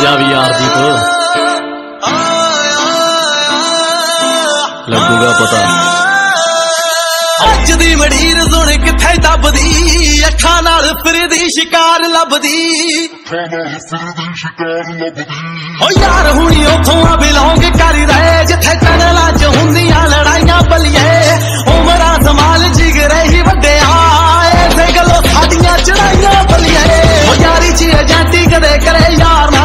जा भी यार दी तो लगूगा पता। अज दी मड़ीर सुन किथे दबदी अखा नाल फिरदी शिकार लभदी ओ यार हुणी उथों बिलोंग कर रहे जिथे चनला च हुंदियां लड़ाइयां बलिए उमरा संभाल जिगरे ही वड्डे आए थे गलो साडियां चढ़ाइयां बलिए ओ यारी च एजेंटी कदे करे यार